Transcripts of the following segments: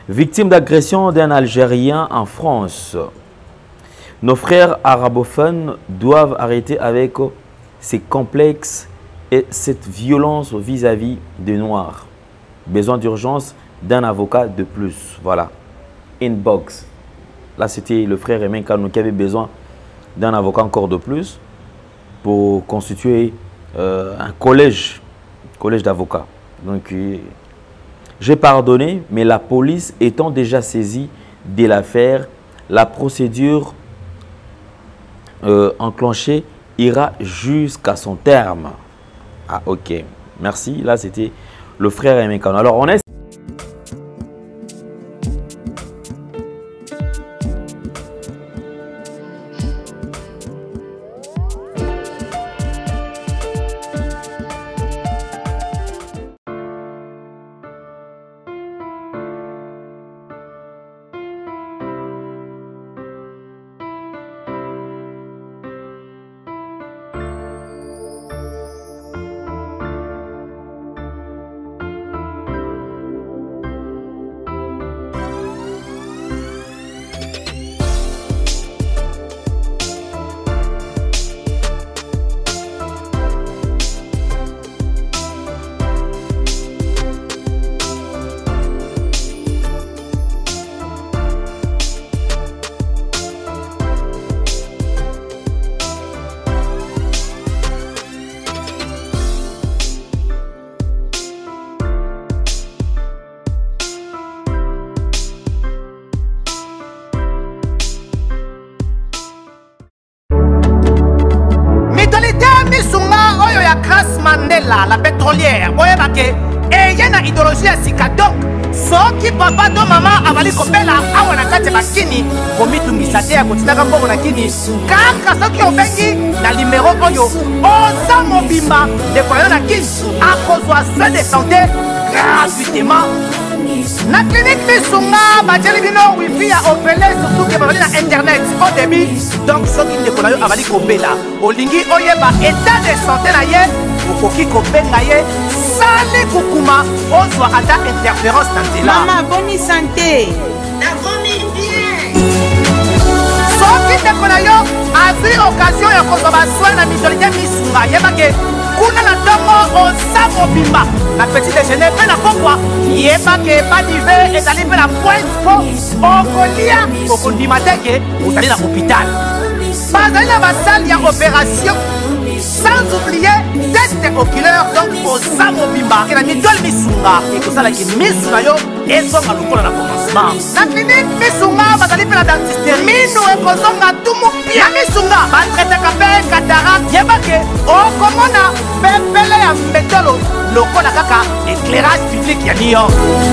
Victime d'agression d'un Algérien en France. Nos frères arabophones doivent arrêter avec ces complexes et cette violence vis-à-vis des Noirs. Besoin d'urgence d'un avocat de plus. Voilà. Inbox. Là, c'était le frère Aimé Kanou qui avait besoin d'un avocat encore de plus pour constituer un collège d'avocats. Donc, j'ai pardonné, mais la police étant déjà saisie de l'affaire, la procédure enclenchée ira jusqu'à son terme. Ah, ok. Merci. Là, c'était le frère Aimé Kanou. Alors, on est... La pétrolière, et il y a une idéologie à Sika. Donc, ce qui papa de maman avali kopela, awana kate bakini, komitungisa à kotinaka mbongo na kini, kaka ceux qui ont bengi na numéro oyo, osa mobimba, de koyo na kini, à cause de soins de santé, gratuitement. La clinique Missunga, Bajelibino, Wi-Fi a opéré surtout que vous avez internet au début. Donc, ceux qui ne connaissent pas Avali Kopela, Olingi Oyeba, état de santé naye, Okoki Kopengaye, Sale Kukuma, Ozwa Ada interférence dans la maman, bonne santé. La vomi bien. Ceux qui ne connaissent pas, a vu occasion de consommer soin de Mitolité Missunga, Yebake. Kuna na tongo osamo bimba na petit déjeuner pe na pokwa yeba ke pas d'hiver et aller pe la pointe po okolia okondima teke osali na hôpital bazali na basali ya opération sans oublier test oculaire donc osamo bimba ke na mitole misunga ekosala ki misu na yo ezonga lokola na commencement na clinique misunga bazali pe na dentiste mino ekozonga tumu pia misunga batretaka pe cataracte yeba ke okomona pepele ya mbetolo lokola kaka éclairage public ya New York.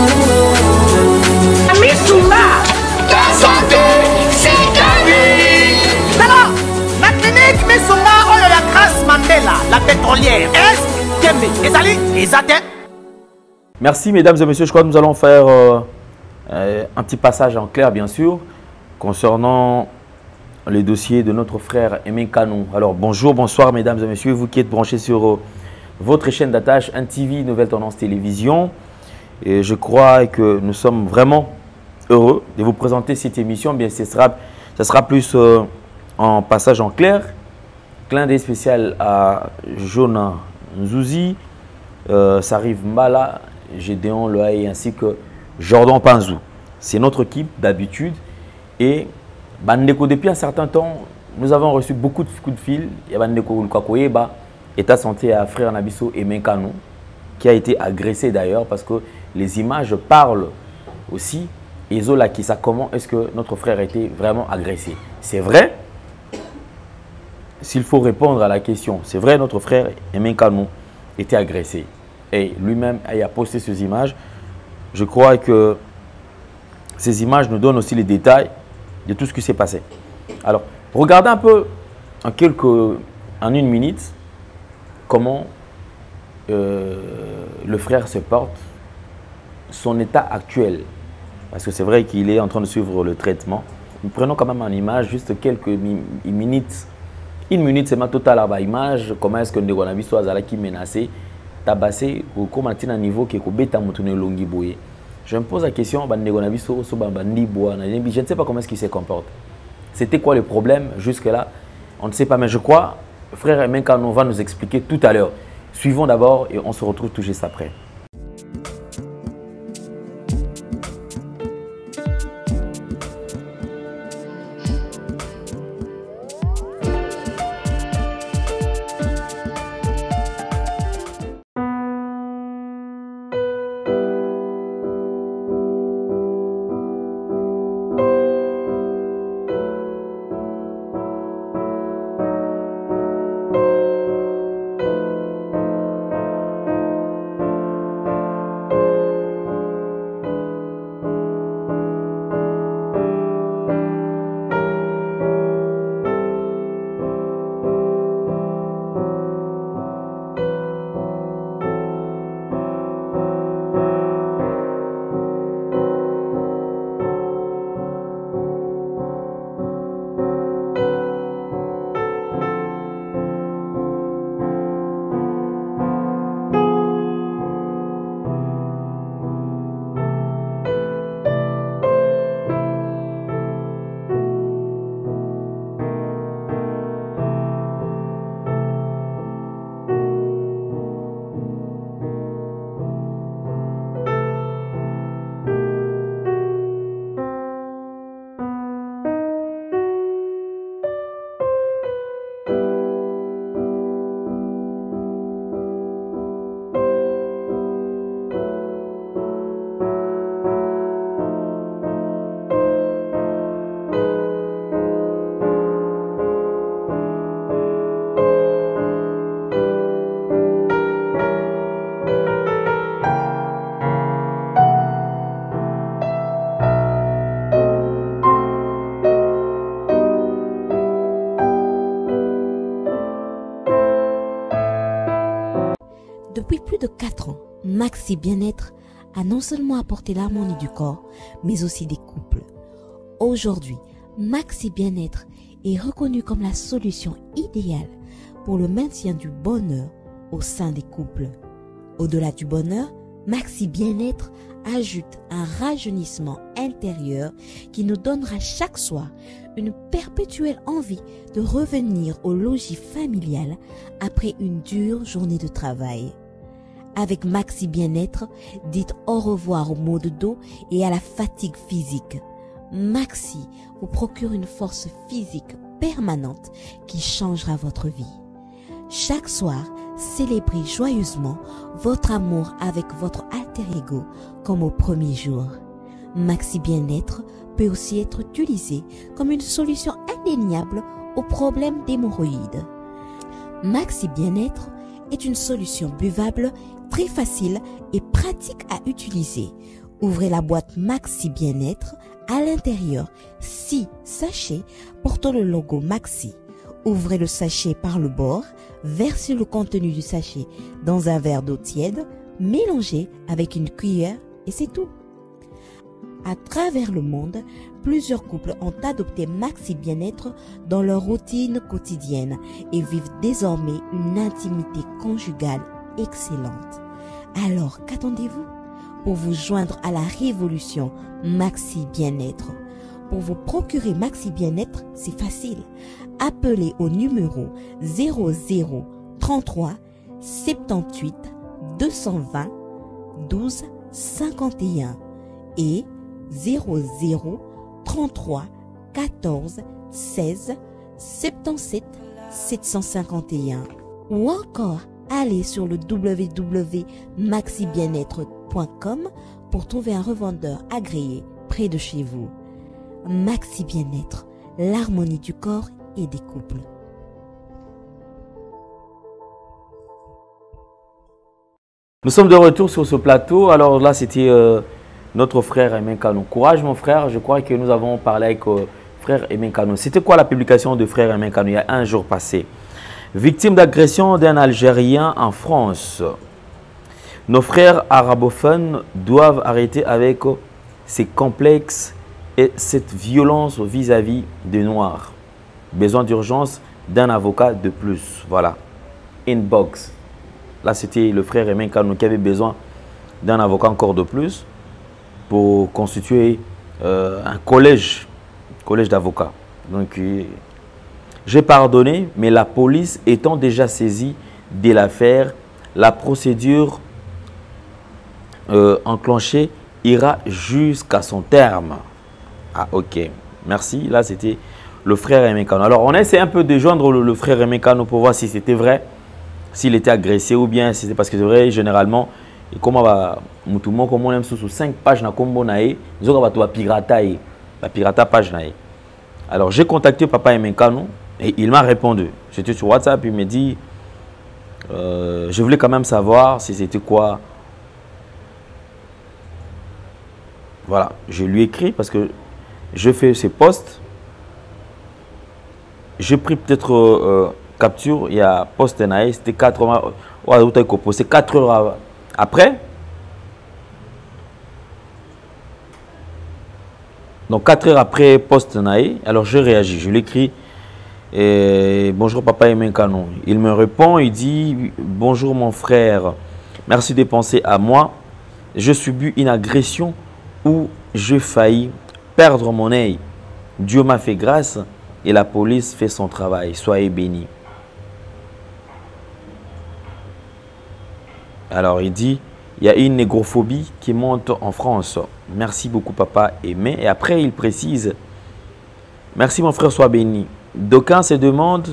Missunga, ta santé, c'est ta vie. Alors, la clinique Missunga, oyo ya Grace Mandela, la pétrolière, est Kembe, ezali, ezate. Merci mesdames et messieurs, je crois que nous allons faire un petit passage en clair bien sûr concernant les dossiers de notre frère Aimé Kanou. Alors bonjour, bonsoir mesdames et messieurs, vous qui êtes branchés sur votre chaîne d'attache NTV, Nouvelle Tendance Télévision. Et je crois que nous sommes vraiment heureux de vous présenter cette émission. Bien, ce sera plus en passage en clair. Clin d'œil spécial à Jonah Nzouzi, Sarif Mbala, Gédéon Loaï ainsi que Jordan Panzou. C'est notre équipe d'habitude. Et Bandeko, depuis un certain temps, nous avons reçu beaucoup de coups de fil. Il y a Bandeko Lukakoyeba, État santé à frère Nabiso Aimé Kanou, qui a été agressé d'ailleurs parce que les images parlent aussi. Et Zola qui ça, comment est-ce que notre frère a été vraiment agressé? C'est vrai, s'il faut répondre à la question, c'est vrai, notre frère Aimé Kanou était agressé. Et lui-même a posté ces images. Je crois que ces images nous donnent aussi les détails de tout ce qui s'est passé. Alors, regardez un peu en une minute comment le frère se porte, son état actuel. Parce que c'est vrai qu'il est en train de suivre le traitement. Nous prenons quand même en image juste quelques minutes. Une minute, c'est ma totale image. Comment est-ce que nous avons vu qui menacé, tabassé, ou comment à un niveau qui est bêta moutouné longi boye. Je me pose la question, je ne sais pas comment est-ce qu'il se comporte. C'était quoi le problème jusque-là? On ne sait pas, mais je crois, frère Emenkano va nous expliquer tout à l'heure. Suivons d'abord et on se retrouve tout juste après. Depuis plus de 4 ans, Maxi Bien-être a non seulement apporté l'harmonie du corps, mais aussi des couples. Aujourd'hui, Maxi Bien-être est reconnu comme la solution idéale pour le maintien du bonheur au sein des couples. Au-delà du bonheur, Maxi Bien-être ajoute un rajeunissement intérieur qui nous donnera chaque soir une perpétuelle envie de revenir au logis familial après une dure journée de travail. Avec Maxi Bien-être, dites au revoir au maux de dos et à la fatigue physique. Maxi vous procure une force physique permanente qui changera votre vie. Chaque soir, célébrez joyeusement votre amour avec votre alter ego comme au premier jour. Maxi Bien-être peut aussi être utilisé comme une solution indéniable aux problèmes d'hémorroïdes. Maxi Bien-être est une solution buvable très facile et pratique à utiliser. Ouvrez la boîte Maxi Bien-être. À l'intérieur, 6 sachets portant le logo Maxi. Ouvrez le sachet par le bord, versez le contenu du sachet dans un verre d'eau tiède, mélangez avec une cuillère et c'est tout. À travers le monde, plusieurs couples ont adopté Maxi Bien-être dans leur routine quotidienne et vivent désormais une intimité conjugale excellente. Alors, qu'attendez-vous pour vous joindre à la révolution Maxi Bien-être? Pour vous procurer Maxi Bien-être, c'est facile. Appelez au numéro 00 33 78 220 12 51 et 00 33 14 16 77 751 ou encore allez sur le www.maxibienêtre.com pour trouver un revendeur agréé près de chez vous. Maxi Bien-être, l'harmonie du corps et des couples. Nous sommes de retour sur ce plateau. Alors là, c'était notre frère Emenkano. Courage mon frère, je crois que nous avons parlé avec frère Emenkano. C'était quoi la publication de frère Emenkano il y a un jour passé? Victime d'agression d'un Algérien en France. Nos frères arabophones doivent arrêter avec ces complexes et cette violence vis-à-vis des Noirs. Besoin d'urgence d'un avocat de plus. Voilà. Inbox. Là, c'était le frère Emenkano qui avait besoin d'un avocat encore de plus. pour constituer un collège d'avocats. Donc, j'ai pardonné, mais la police étant déjà saisie de l'affaire, la procédure enclenchée ira jusqu'à son terme. Ah, ok. Merci. Là, c'était le frère Emekano. Alors, on essaie un peu de joindre le frère Emekano pour voir si c'était vrai, s'il était agressé ou bien si c'était parce que c'est vrai, généralement, et comment va mutumo comme on aime sous 5 pages na combo nae, nous on va pirater la pirata page nae. Alors, j'ai contacté papa Emekano et il m'a répondu. J'étais sur WhatsApp, il me dit je voulais quand même savoir si c'était quoi. Voilà, je lui ai écrit parce que je fais ces posts. J'ai pris peut-être capture, il y a post nae, c'était 4 heures. C'est 4 heures après. Donc 4 heures après post nae, alors je réagis, je l'écris. Bonjour papa Emekano. Il me répond, il dit bonjour mon frère, merci de penser à moi. Je subis une agression où j'ai failli perdre mon œil. Dieu m'a fait grâce et la police fait son travail. Soyez bénis. Alors il dit, il y a une négrophobie qui monte en France. Merci beaucoup papa aimé. Et après il précise, merci mon frère, sois béni. D'aucuns se demandent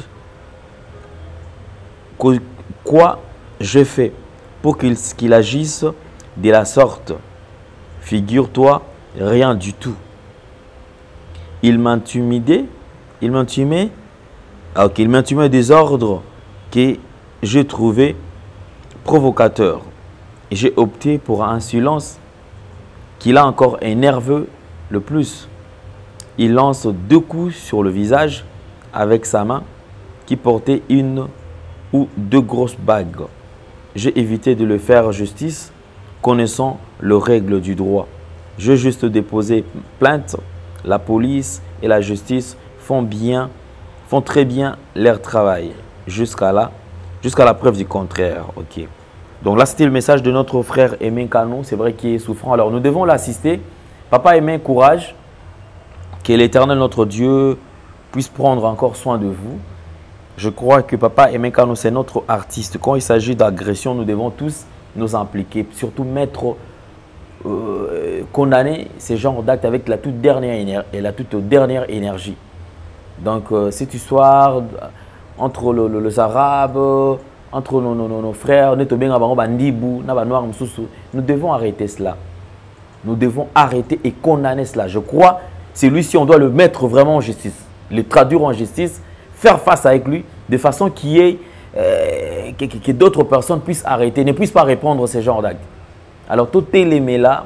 quoi je fais pour qu'il agisse de la sorte. Figure-toi, rien du tout. Il m'intimidait, il m'intimait des ordres que j'ai trouvé provocateur. J'ai opté pour un silence qui l'a encore énervé le plus. Il lance 2 coups sur le visage avec sa main qui portait une ou 2 grosses bagues. J'ai évité de le faire justice, connaissant les règles du droit. J'ai juste déposé plainte. La police et la justice font très bien leur travail jusqu'à la preuve du contraire. Ok. Donc là, c'était le message de notre frère Emekano. C'est vrai qu'il est souffrant. Alors, nous devons l'assister. Papa Aimé, courage. Que l'Éternel, notre Dieu, puisse prendre encore soin de vous. Je crois que Papa Emekano, c'est notre artiste. Quand il s'agit d'agression, nous devons tous nous impliquer. Surtout mettre, condamner ces genres d'actes avec la toute dernière énergie. Donc, cette histoire entre les Arabes, entre nos frères, nous devons arrêter cela. Nous devons arrêter et condamner cela. Je crois que celui-ci, on doit le mettre vraiment en justice, le traduire en justice, faire face avec lui de façon que d'autres personnes puissent arrêter, ne puissent pas répondre à ce genre d'actes. Alors, tout les là,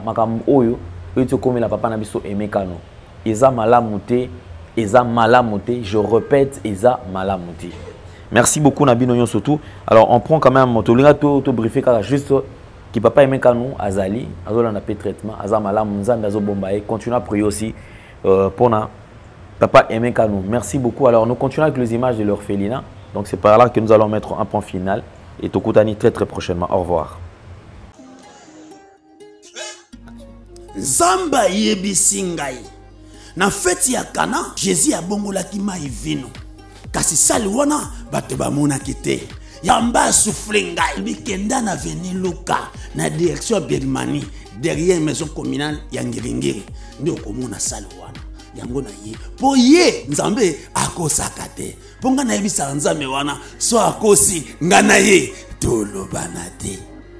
Eza malamuté, Eza malamuté, je répète, Eza malamuté. Merci beaucoup Nabino Nyon surtout. Alors on prend quand même to briefer car juste qui papa Emekano azali, azola na traitement, azamala munzanda azo bombaye, continue à prier aussi pour papa Emekano. Merci beaucoup. Alors nous continuons avec les images de l'orphelinat. Donc c'est par là que nous allons mettre un point final et Tokutani très prochainement. Au revoir. Zamba yebisi ngai na feti ya Kana Jésus abongolaki mai vino kasi sali wana bato bamonaki te yamba souffle ngai bikenda na veni Luka na direction Birmanie derrière maison communale ya Ngiringiri ndio komona sali wana yango na ye po ye nzambe akosaka te po nga na yebisa nzambe wana so akosi nga na ye tolobana te.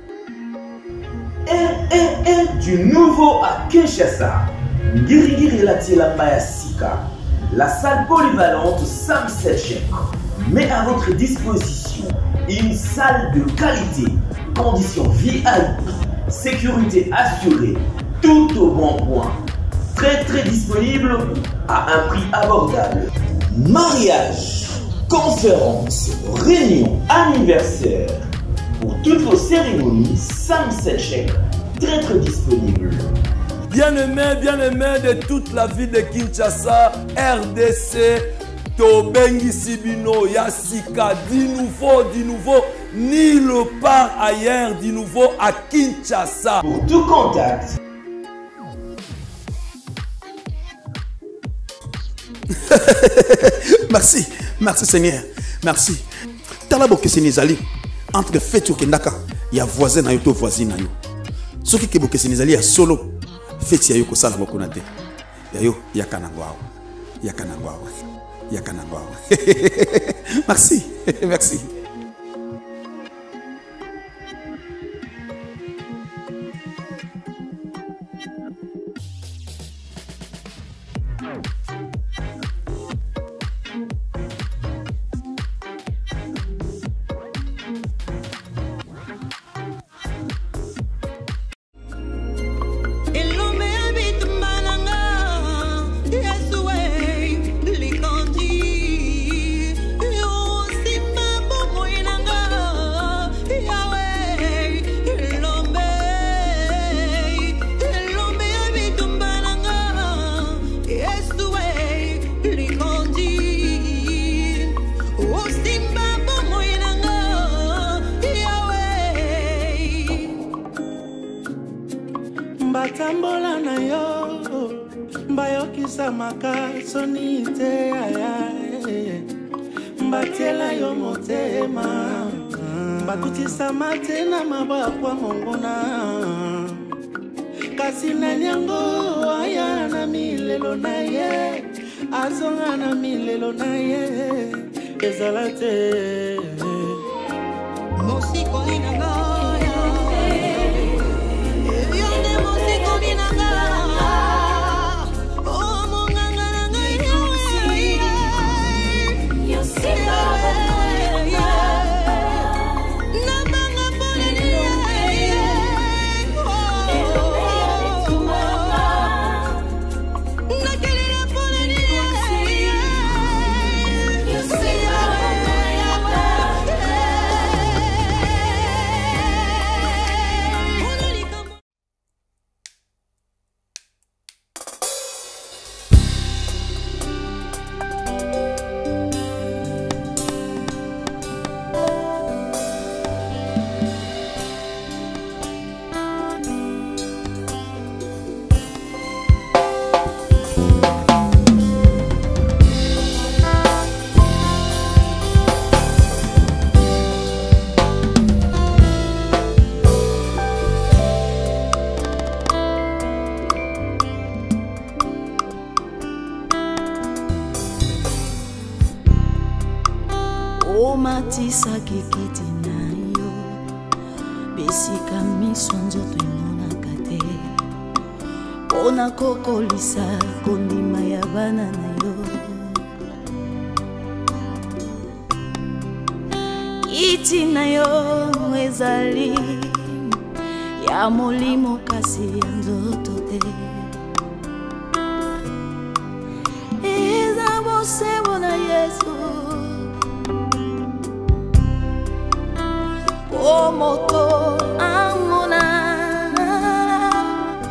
Du nouveau à Kinshasa, Ngirigiri Latilamba Sika, la salle polyvalente Sam Selchek met à votre disposition une salle de qualité, conditions VIP, sécurité assurée, tout au bon point, très disponible à un prix abordable. Mariage, conférences, réunions, anniversaires, pour toutes vos cérémonies, Sam Selchek, très disponible. Bien-aimés de toute la ville de Kinshasa, RDC, Tobengi Sibino, Yassika, du nouveau, nulle part ailleurs, du nouveau à Kinshasa. Pour tout contact, Merci, merci Seigneur. Merci. Talabo que Sénézali entre fête au Kendaka, il y a voisin na yo to voisine na yo. Ce qui ke bo que Sénézali ya solo fête ya yo ko sala ko konate. Ya yo ya kanangwa. Ya kanangwa. Ya kanangwa. Merci. Merci. Batambola na yo Bayokisa makasonite ayaye Mbatiela yo motema Bakutisa mate na mabakwa mongona Kasi na nyango aya na milelo na ye Azonga na milelo na ye Ezalate Mosiko inanga Matisa kikiti na yo Besika miso nzoto imonaka te Pona kokolisa kondima ya bana na yo Kiti na yo ezali Ya molimo kasi ya nzoto te Eza bosebo na Yesu O moto amona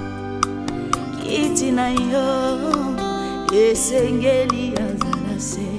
Kiti na yo Esengeli azala se